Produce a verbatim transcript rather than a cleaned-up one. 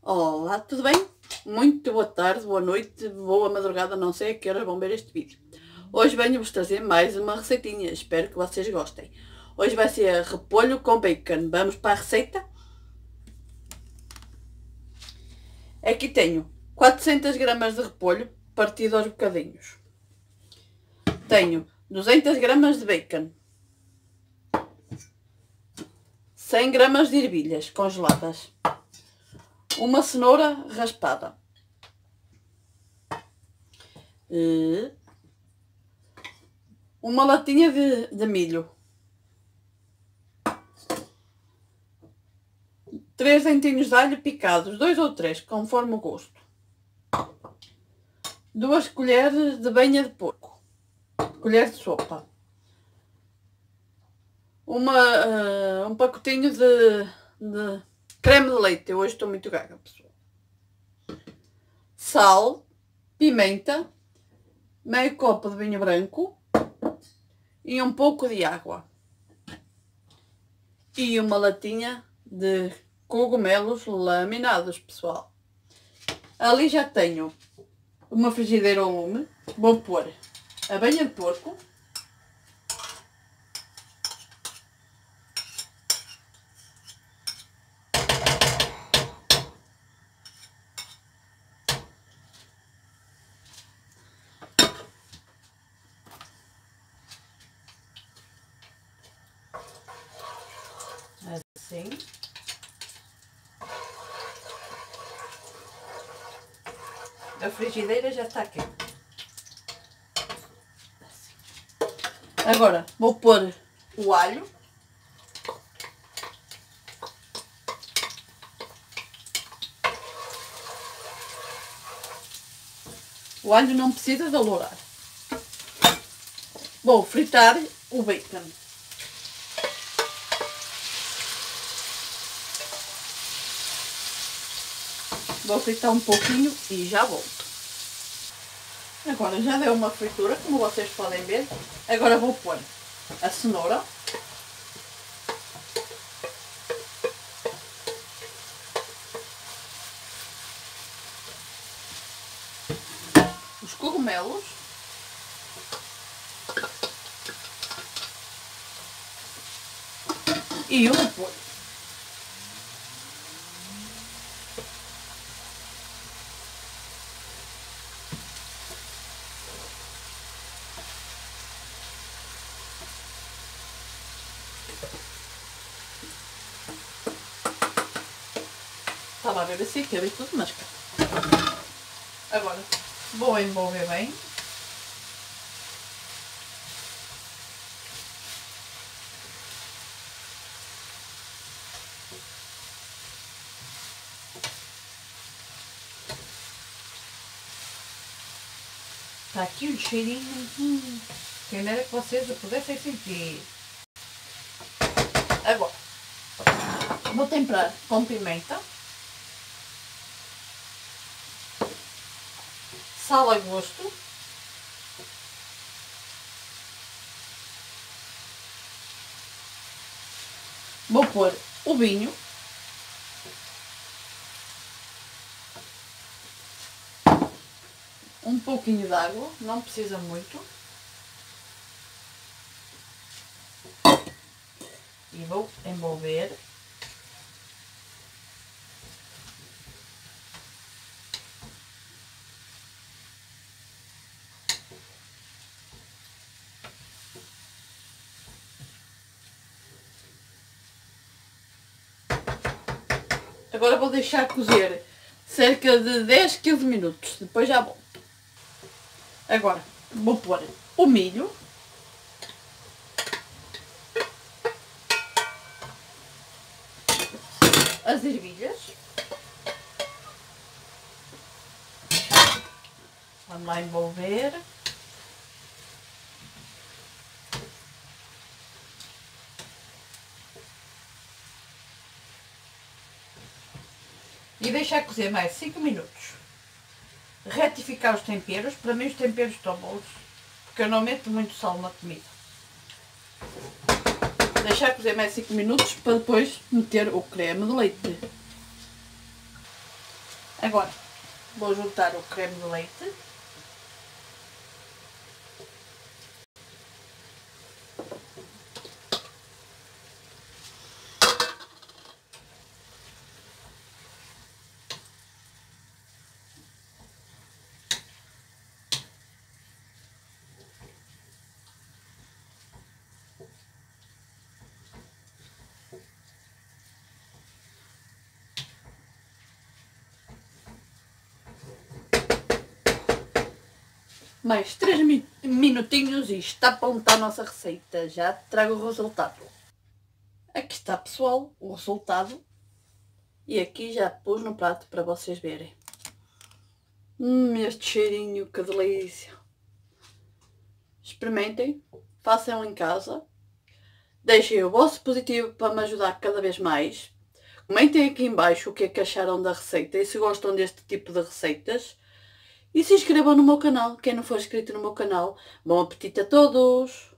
Olá, tudo bem? Muito boa tarde, boa noite, boa madrugada, não sei a que horas vão ver este vídeo. Hoje venho-vos trazer mais uma receitinha, espero que vocês gostem. Hoje vai ser repolho com bacon. Vamos para a receita? Aqui tenho quatrocentas gramas de repolho partido aos bocadinhos. Tenho duzentas gramas de bacon. cem gramas de ervilhas congeladas. Uma cenoura raspada. Uma latinha de, de milho. Três dentinhos de alho picados, dois ou três, conforme o gosto. Duas colheres de banha de porco. Colher de sopa. Uma, uh, um pacotinho de, de creme de leite. Eu hoje estou muito gaga, pessoal. Sal, pimenta, meio copo de vinho branco e um pouco de água. E uma latinha de cogumelos laminados, pessoal. Ali já tenho uma frigideira ao lume. Vou pôr a banha de porco. Assim. A frigideira já está quente. Assim. Agora vou pôr o alho. O alho não precisa de alourar. Vou fritar o bacon. Vou fritar um pouquinho e já volto. Agora já deu uma fritura, como vocês podem ver. Agora vou pôr a cenoura. Os cogumelos. E o repolho. Estava a ver assim que eu vi tudo, mas cá. Agora vou envolver bem. Está aqui o cheirinho. Hum. Quem dera que vocês o pudessem sentir. Agora vou temperar com pimenta. Sal a gosto. Vou pôr o vinho. Um pouquinho de água, não precisa muito. E vou envolver. Agora vou deixar cozer cerca de dez, quinze minutos, depois já volto. Agora vou pôr o milho. As ervilhas. Vamos lá envolver. E deixar cozer mais cinco minutos. Retificar os temperos. Para mim os temperos estão bons, porque eu não meto muito sal na comida. Deixar cozer mais cinco minutos para depois meter o creme de leite. Agora vou juntar o creme de leite. Mais três minutinhos e está pronta a nossa receita. Já trago o resultado. Aqui está, pessoal, o resultado. E aqui já pus no prato para vocês verem. Hum, este cheirinho, que delícia. Experimentem, façam em casa. Deixem o vosso positivo para me ajudar cada vez mais. Comentem aqui em baixo o que é que acharam da receita e se gostam deste tipo de receitas. E se inscrevam no meu canal, quem não for inscrito no meu canal. Bom apetite a todos!